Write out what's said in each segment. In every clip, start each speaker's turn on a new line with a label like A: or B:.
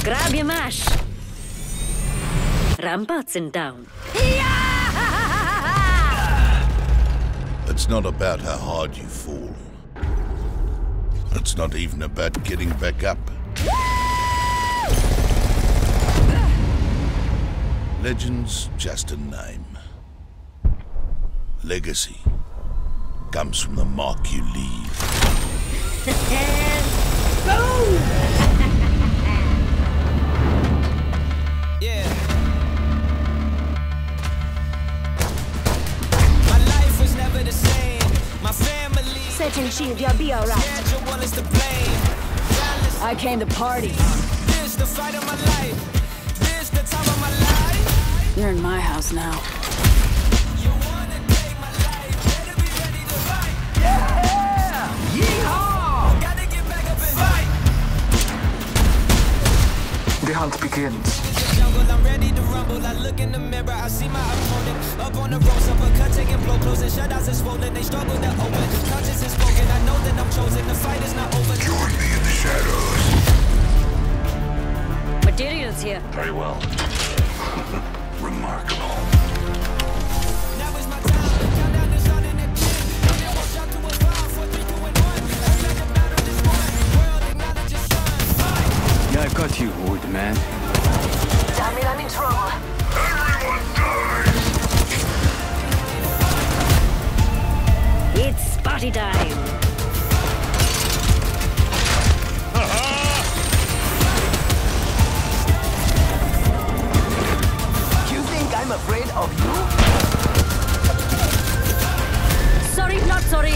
A: Grab your mash. Ramparts in town.
B: It's not about how hard you fall. It's not even about getting back up. Legend's just a name. Legacy comes from the mark you leave.
A: Boom!
C: Yeah. My life was never the same. My family.
D: Setting shield, you'll be alright.
C: Schedule is to blame.
D: I came to party.
C: This the fight of my life. This the time of my life.
D: You're in my house now.
C: You wanna take my life. Better be ready to fight.
E: Yeah! Yeehaw!
C: Gotta get back up and fight.
E: The hunt begins.
C: Jungle, I'm ready to rumble. I look in the mirror, I see my opponent up on the ropes, uppercut taking blow, closing shutouts is swollen. They struggle to open. Conscience is spoken. I know that I'm chosen. The fight is not over.
B: Join me in the shadows.
A: Materials here.
B: Very well. Remarkable.
C: Now is my time. The countdown is starting again. Don't ever shout to a 5, 4, 3, 2, and 1. Every legend battle is won. World acknowledges sun. Fight.
F: Yeah, I got you, old man.
D: Damn it, I'm in trouble.
B: Everyone dies!
A: It's party time.
E: You think I'm afraid of you?
A: Sorry, not sorry.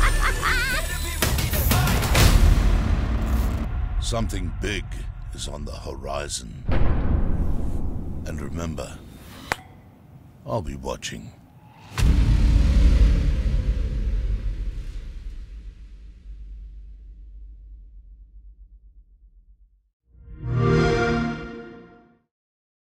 B: Something big is on the horizon. And remember, I'll be watching.